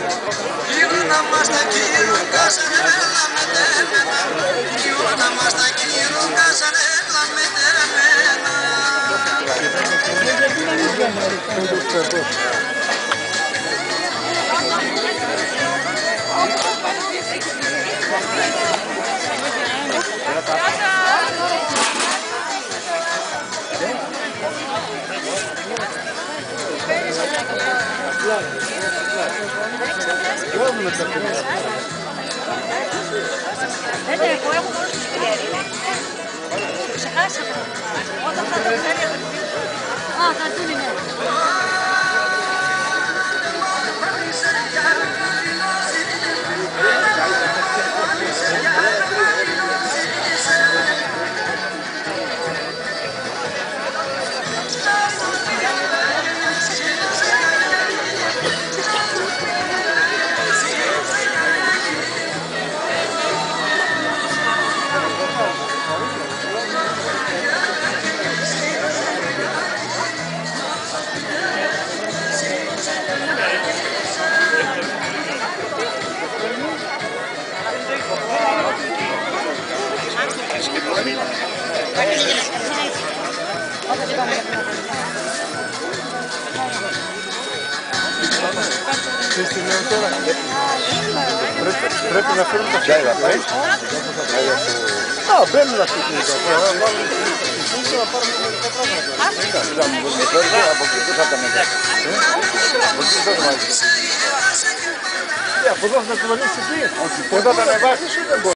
Δεν έχω, έχω μόνο στους πιέρι. Ξεχάσαμε. Όταν θα το φέρει από την πίσω. Α, χαρτούν είναι. Πρέπει να φέρουμε τα χέρια. Α, μπαίνουν αυτοί οι χέρια. Να βάλουμε τη φούγκα να πάρουμε μερικά πράγματα. Από εκεί που θα τα μετάξει. Από εκεί θα τα μετάξει. Από εδώ θα τα κουβαλήσεις εκεί. Όταν τα ανεβάσεις δεν μπορεί.